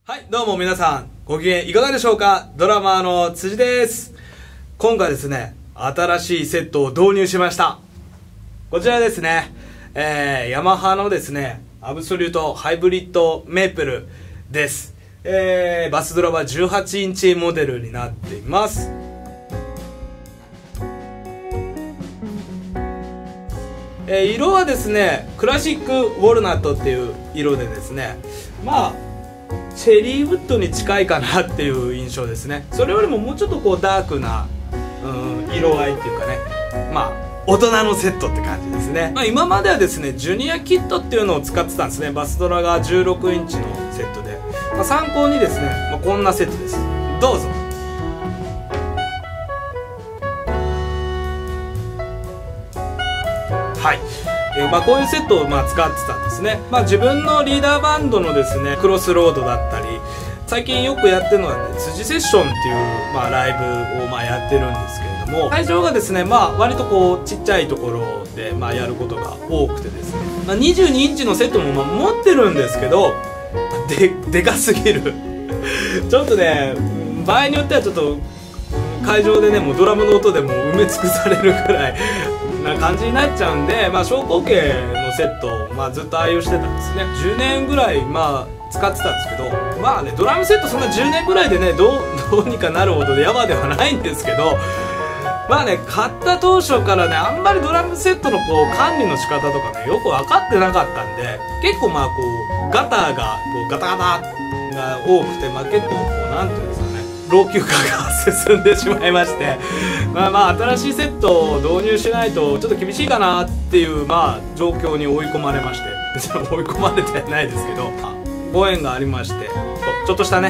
はい、どうも皆さん、ご機嫌いかがでしょうか？ドラマーの辻です。今回ですね、新しいセットを導入しました。こちらですね、ヤマハのですね、アブソリュートハイブリッドメープルです。バスドラは18インチモデルになっています。色はですね、クラシックウォルナットっていう色でですね、まあチェリーウッドに近いかなっていう印象ですね。それよりももうちょっとこうダークな、色合いっていうかね、まあ大人のセットって感じですね。今まではですね、ジュニアキットっていうのを使ってたんですね。バスドラが16インチのセットで、参考にですね、こんなセットです。どうぞ。はい、こういうセットを使ってたんですね。自分のリーダーバンドのですね、クロスロードだったり、最近よくやってるのはね、辻セッションっていう、ライブをやってるんですけれども、会場がですね、割とこうちっちゃいところでやることが多くてですね、22インチのセットも持ってるんですけど、でかすぎるちょっとね、場合によってはちょっと会場でね、もうドラムの音でも埋め尽くされるくらいな感じになっちゃうんで、小口径のセットを、ずっと愛用してたんですね。10年ぐらい使ってたんですけど、ドラムセットそんな10年ぐらいでね、どうにかなるほどでやばではないんですけど、買った当初からね、あんまりドラムセットのこう管理の仕方とかね、よく分かってなかったんで、結構こうガタがこうガタガタが多くて、結構こうなんていうんですかね、老朽化が進んでしまいまして、新しいセットを導入しないとちょっと厳しいかなっていう状況に追い込まれまして、追い込まれてないですけど、ご縁がありまして、ちょっとしたね、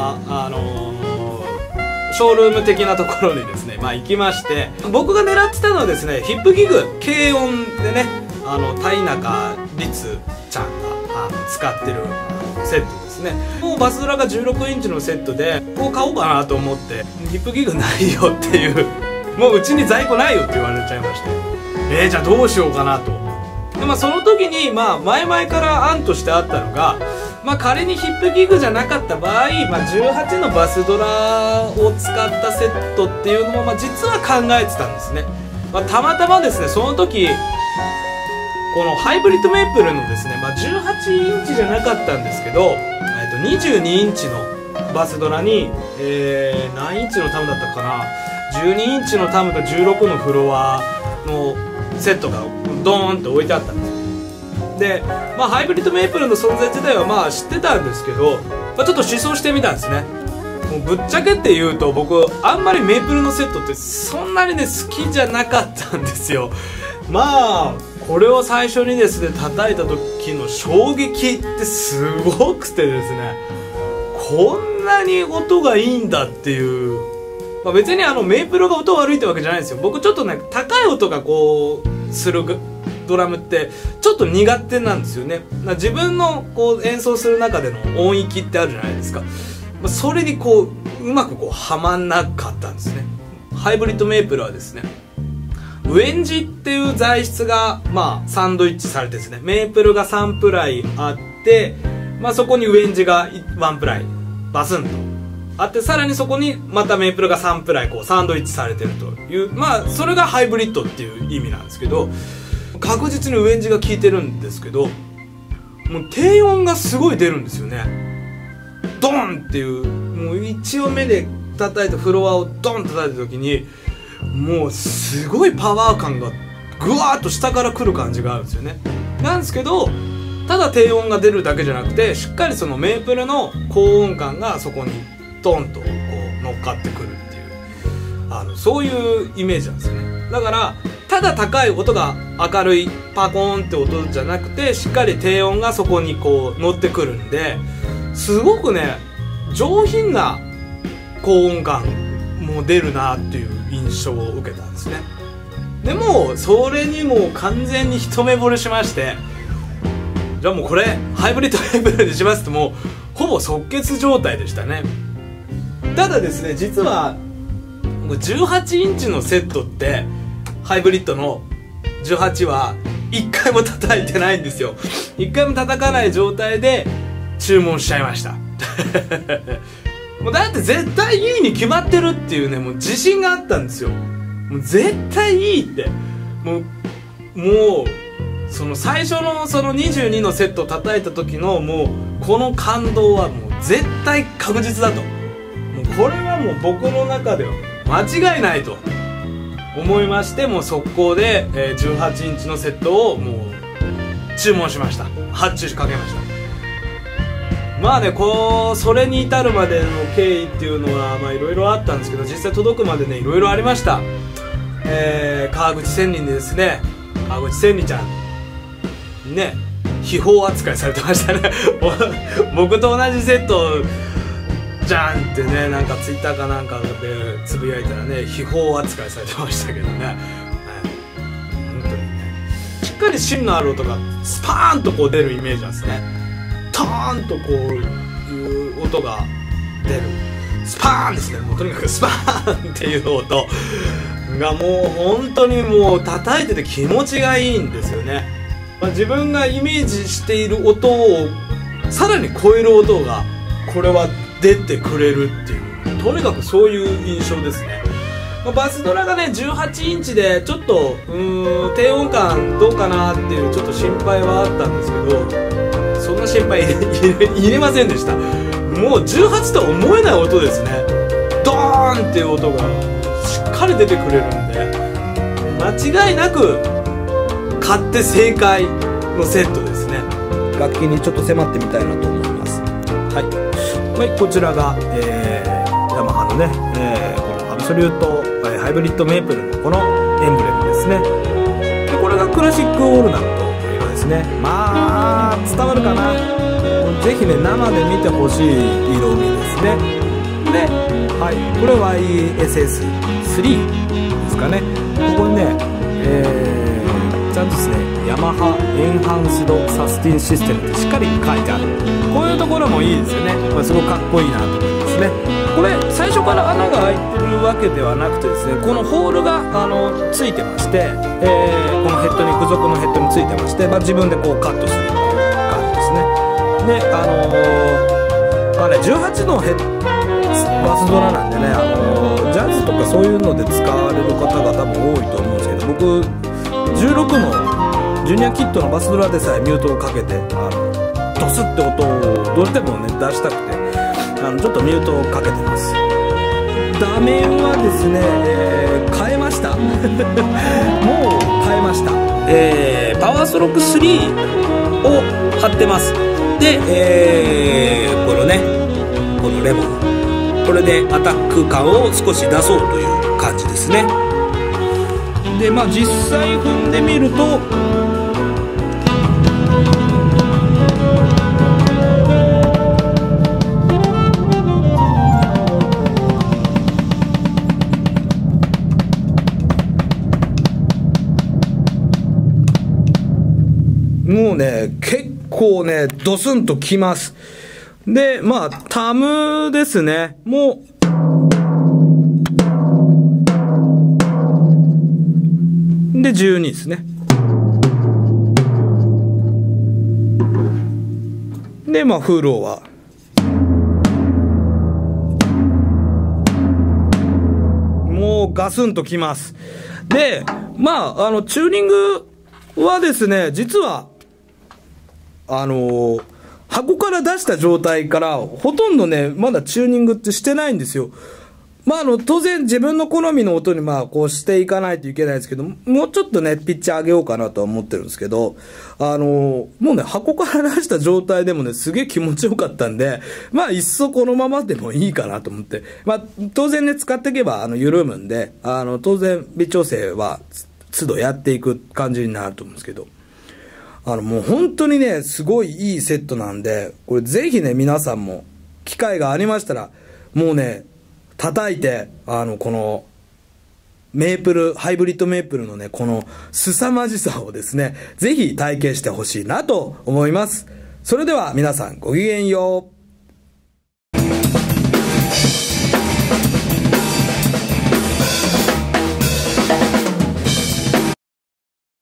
ショールーム的なところにですね、行きまして、僕が狙ってたのはですね、ヒップギグ軽音でね、田中律ちゃんが使ってるセットですね。もうバスドラが16インチのセットで、こう買おうかなと思って、ヒップギグないよっていうもううちに在庫ないよって言われちゃいまして、じゃあどうしようかなと。でその時に前々から案としてあったのが、仮にヒップギグじゃなかった場合、18のバスドラを使ったセットっていうのも実は考えてたんですね。たまたまですね、その時このハイブリッドメープルのですね、18インチじゃなかったんですけど、22インチのバスドラに、何インチのタムだったかな、12インチのタムと16のフロアのセットがドーンと置いてあったんですよ。で、ハイブリッドメープルの存在自体は知ってたんですけど、ちょっと試奏してみたんですね。もうぶっちゃけって言うと、僕あんまりメープルのセットってそんなにね好きじゃなかったんですよ。これを最初にですね叩いた時の衝撃ってすごくてですね、こんなに音がいいんだっていう、別にメープルが音悪いってわけじゃないんですよ。僕ちょっとね、高い音がこうするドラムってちょっと苦手なんですよね。自分のこう演奏する中での音域ってあるじゃないですか。それにこううまくはまんなかったんですね。ハイブリッドメープルはですね、ウエンジっていう材質がサンドイッチされてですね、メープルが3プライあって、そこにウエンジが1プライバスンとあって、さらにそこにまたメープルが3プライこうサンドイッチされてるという、それがハイブリッドっていう意味なんですけど、確実にウエンジが効いてるんですけど、もう低音がすごい出るんですよね。ドンっていう、もう1音目で叩いたフロアをドンと叩いた時に、もうすごいパワー感がぐわーっと下から来る感じがあるんですよね。なんですけど、ただ低音が出るだけじゃなくて、しっかりそのメープルの高音感がそこにドンとこう乗っかってくるっていう、そういうイメージなんですよね。だからただ高い音が明るいパコーンって音じゃなくて、しっかり低音がそこにこう乗ってくるんで、すごくね上品な高音感も出るなっていう印象を受けたんですね。でもそれにもう完全に一目惚れしまして、じゃあもうこれハイブリッドメープルにしますと、もうほぼ即決状態でしたね。ただですね、実は18インチのセットってハイブリッドの18は1回も叩いてないんですよ。1回も叩かない状態で注文しちゃいました。 もうだって絶対いいに決まってるっていうね、もう自信があったんですよ。もう絶対いいって、もうその最初のその22のセットを叩いた時のもうこの感動はもう絶対確実だと、もうこれはもう僕の中では間違いないと思いまして、もう速攻で18インチのセットをもう注文しました。発注かけました。まあね、それに至るまでの経緯っていうのはまあいろいろあったんですけど、実際届くまでねいろいろありました。川口千里でですね、川口千里ちゃんにね秘宝扱いされてましたね僕と同じセットじゃんってね、なんかツイッターかなんかでつぶやいたらね秘宝扱いされてましたけどね、本当にねしっかり芯のある音がスパーンとこう出るイメージなんですね。トーンとこういう音が出る、スパーンですね。もうとにかくスパーンっていう音がもう本当にもう叩いてて気持ちがいいんですよね。自分がイメージしている音をさらに超える音がこれは出てくれるっていう、とにかくそういう印象ですね。バスドラがね18インチでちょっと低音感どうかなっていうちょっと心配はあったんですけど、そんな心配入れませんでした。もう18とは思えない音ですね。ドーンっていう音がしっかり出てくれるんで、間違いなく買って正解のセットですね。楽器にちょっと迫ってみたいなと思います。はい、こちらが、ヤマハのね、このアブソリュート、ハイブリッドメープルのこのエンブレムですね。でこれがクラシックオールナットですね。まあ伝わるかな。ぜひね生で見てほしい色味ですね。で、これは YSS3 ですかね。ここにね、ちゃんとですねヤマハエンハンスドサスティンシステムってしっかり書いてある。こういうところもいいですよね。すごくかっこいいなと思いますね。これ最初から穴が開いてるわけではなくてですね、このホールがついてまして、このヘッドに付属のヘッドについてまして、自分でこうカットするっていう感じですね。で18のバスドラなんでね、ジャズとかそういうので使われる方が多分多いと思うんですけど、僕16のジュニアキットのバスドラでさえミュートをかけてドスって音をどうしてもね出したくてちょっとミュートをかけてます。画面はですね、変えましたもう変えました。パワーストローク3を貼ってます。で、このねこのレモン、これでアタック感を少し出そうという感じですね。で実際踏んでみるともうね結構ねドスンときます。でタムですね、もうで12ですね。でフーローはもうガスンときます。でチューニングはですね、実は箱から出した状態からほとんどねまだチューニングってしてないんですよ。当然自分の好みの音にこうしていかないといけないですけど、もうちょっとねピッチ上げようかなとは思ってるんですけど、もうね箱から出した状態でもねすげえ気持ちよかったんで、いっそこのままでもいいかなと思って、当然ね使っていけば緩むんで、当然微調整は都度やっていく感じになると思うんですけど、もう本当にねすごいいいセットなんで、これぜひね皆さんも機会がありましたらもうね叩いてこのメープルハイブリッドメープルのねこの凄まじさをですねぜひ体験してほしいなと思います。それでは皆さんごきげんよう。